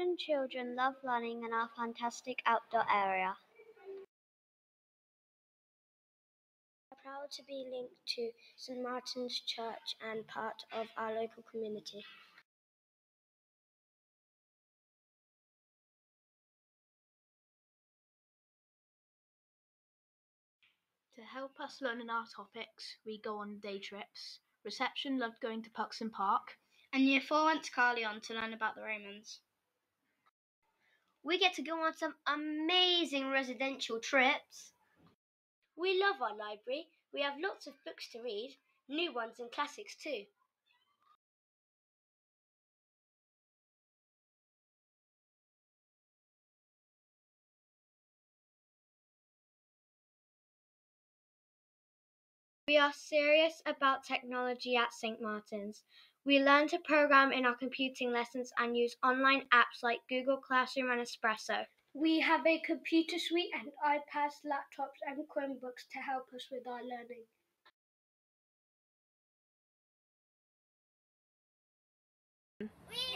Martin children love learning in our fantastic outdoor area. We are proud to be linked to St Martin's Church and part of our local community. To help us learn in our topics, we go on day trips. Reception loved going to Puxton Park. And Year 4 went to Carleon to learn about the Romans. We get to go on some amazing residential trips. We love our library. We have lots of books to read, new ones and classics too. We are serious about technology at St Martin's. We learn to program in our computing lessons and use online apps like Google Classroom and Espresso. We have a computer suite and iPads, laptops and Chromebooks to help us with our learning. We